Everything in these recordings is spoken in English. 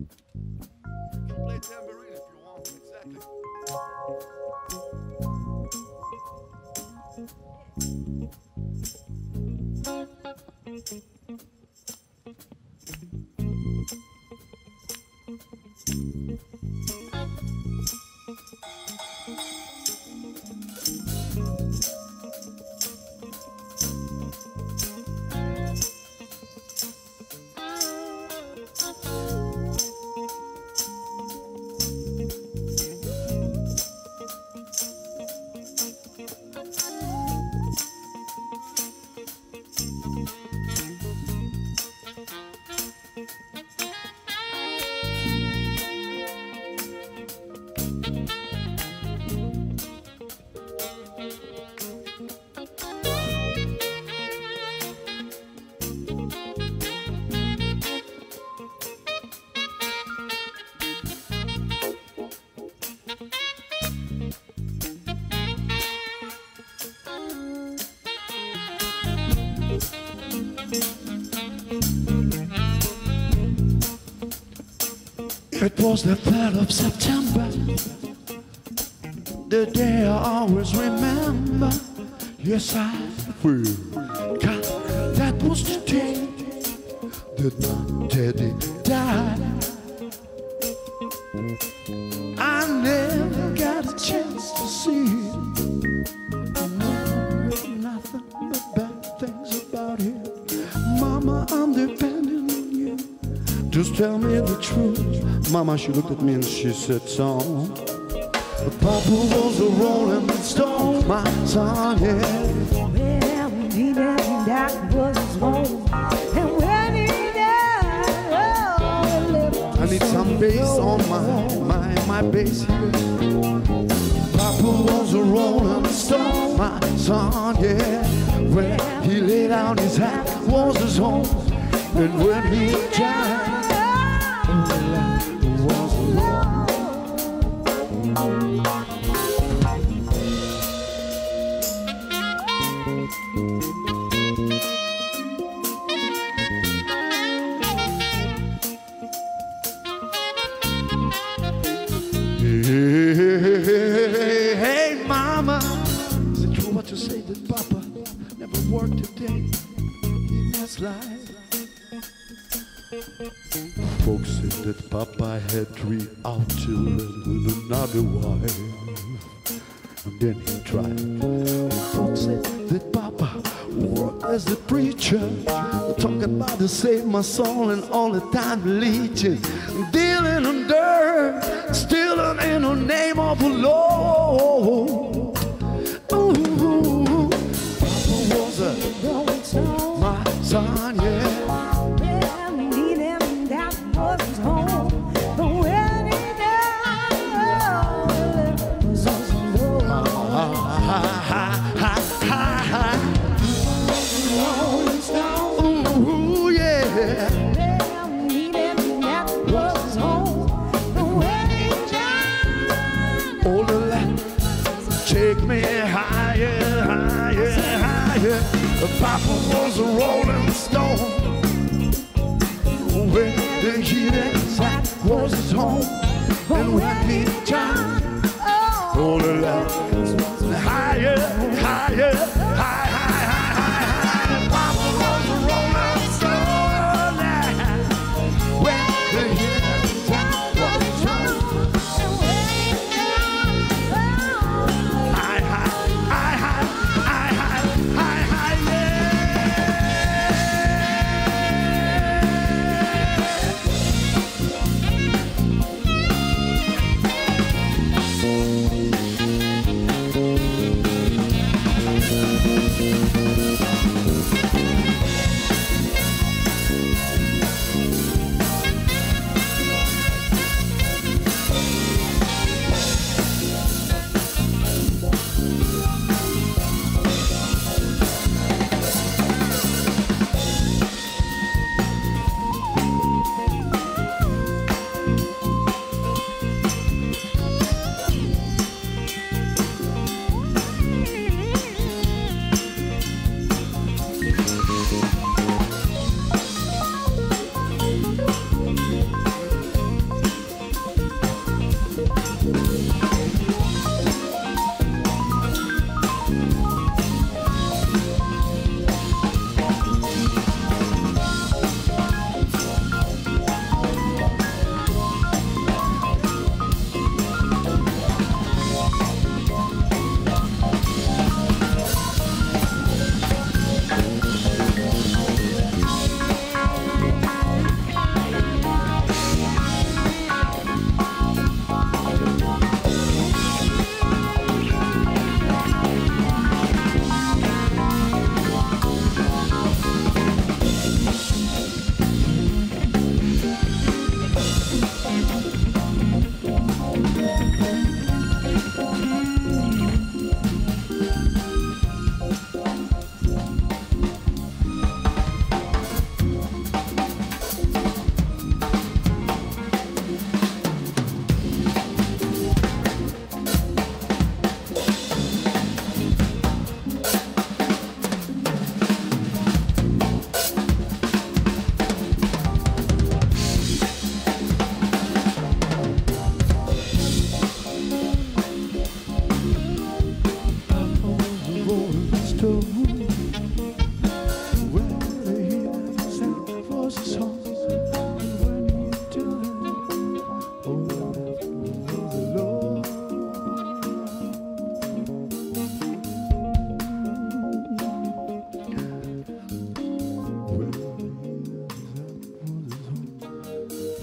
You can play tambourine if you want, exactly. It was the 3rd of September, the day I always remember. Yes, I will. God, that was the day that my daddy died. I never got a chance to see it. Nothing but bad things about him. Mama, I'm depending on you. Just tell me the truth. Mama, she looked at me and she said, son, Papa was a rolling stone, my son, yeah. Well, he died was his home. And when he died, oh, I need some bass on my bass here. Papa was a rolling stone, my son, yeah. Where he laid down his hat was his home. And when he died, hey, mama, is it true what you say that Papa never worked a day in his life? Folks said that Papa had 3 out children with another wife, and then he tried. Folks said that Papa worked as a preacher, talking about to save my soul and all the time leeching, dealing in dirt, stealing in the name of the Lord. Ooh, Papa was my son, yeah. Ooh, yeah. Oh, the land, take me higher, higher, higher. Papa was a rolling stone, where the heat inside was his home. And when he died, oh, the land, higher, higher, higher, higher, higher. Papa was a rolling stone, where the heat inside was his home.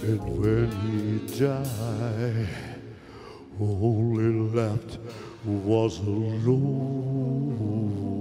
And when he died, all he left was alone.